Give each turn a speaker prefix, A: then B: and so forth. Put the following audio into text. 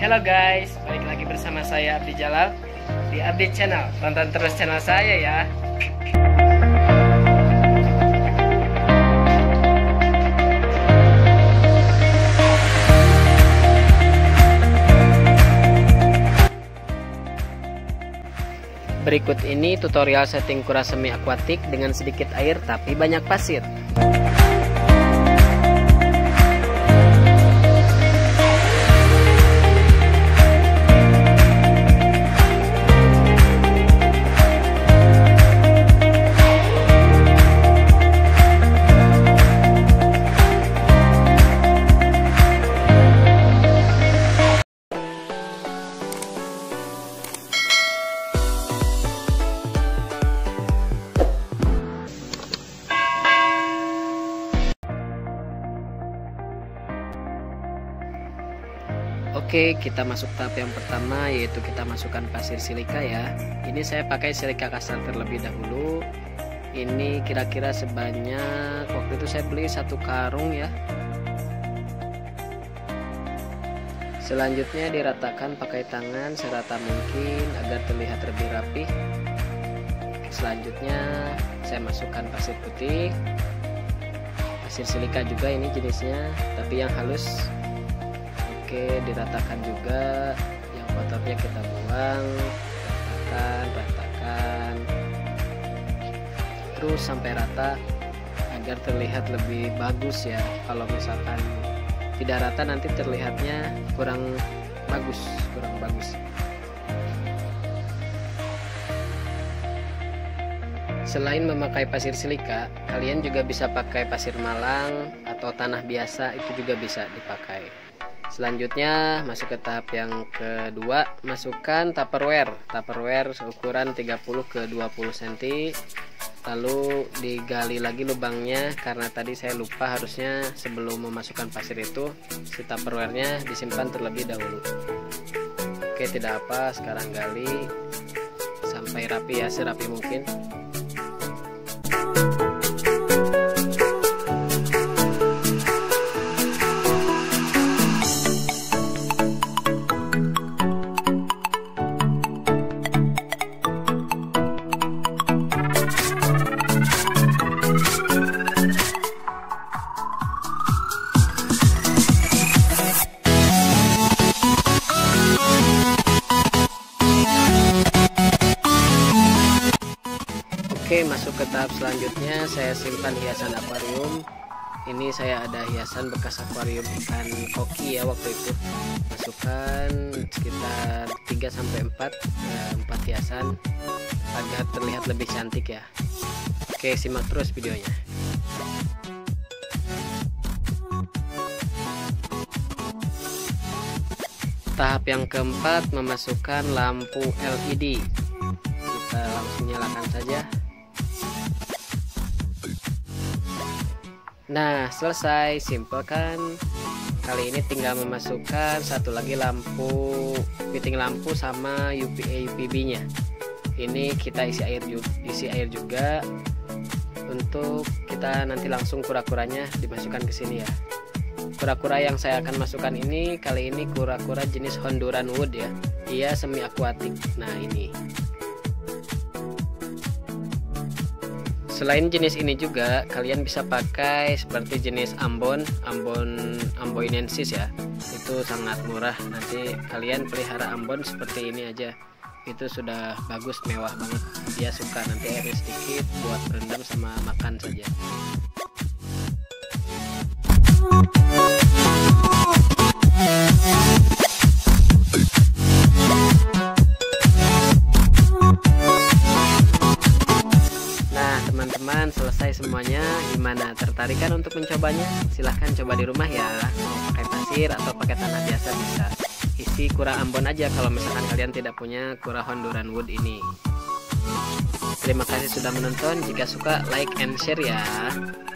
A: Halo guys, balik lagi bersama saya Abdi Jalal di Abdi Channel. Tonton terus channel saya ya. Berikut ini tutorial setting kura semi akuatik dengan sedikit air tapi banyak pasir. Oke, kita masuk tahap yang pertama, yaitu kita masukkan pasir silika ya. Ini saya pakai silika kasar terlebih dahulu. Ini kira-kira sebanyak, waktu itu saya beli 1 karung ya. Selanjutnya diratakan pakai tangan serata mungkin agar terlihat lebih rapi. Selanjutnya saya masukkan pasir putih, pasir silika juga ini jenisnya, tapi yang halus. Oke, diratakan juga, yang kotornya kita buang, ratakan, terus sampai rata agar terlihat lebih bagus ya. Kalau misalkan tidak rata nanti terlihatnya kurang bagus. Selain memakai pasir silika, kalian juga bisa pakai pasir malang atau tanah biasa, itu juga bisa dipakai. Selanjutnya masuk ke tahap yang kedua, masukkan tupperware seukuran 30 ke 20 cm. Lalu digali lagi lubangnya, karena tadi saya lupa, harusnya sebelum memasukkan pasir itu si tupperware-nya disimpan terlebih dahulu. Oke, tidak apa, sekarang gali sampai rapi ya, serapi mungkin. Oke, masuk ke tahap selanjutnya, saya simpan hiasan akuarium. Ini saya ada hiasan bekas akuarium ikan koki ya waktu itu. Masukkan sekitar 3-4 hiasan agar terlihat lebih cantik ya. Oke, simak terus videonya. Tahap yang keempat, memasukkan lampu LED. Kita langsung nyalakan saja. Nah, selesai, simple kan? Kali ini tinggal memasukkan satu lagi lampu, fitting lampu sama UVA UVB nya. Ini kita isi air juga untuk kita nanti langsung kura-kuranya dimasukkan ke sini ya. Kura-kura yang saya akan masukkan ini kali ini kura-kura jenis Honduran Wood ya. Ia semi akuatik. Nah, ini. Selain jenis ini juga kalian bisa pakai seperti jenis Amboinensis ya. Itu sangat murah. Nanti kalian pelihara ambon seperti ini aja. Itu sudah bagus, mewah banget. Dia suka, nanti airnya sedikit buat berendam sama makan saja. Teman-teman, selesai semuanya. Gimana, tertarik kan untuk mencobanya? Silahkan coba di rumah ya. Mau pakai pasir atau pakai tanah biasa bisa. Isi kura ambon aja kalau misalkan kalian tidak punya kura Honduran Wood ini. Terima kasih sudah menonton. Jika suka, like and share ya.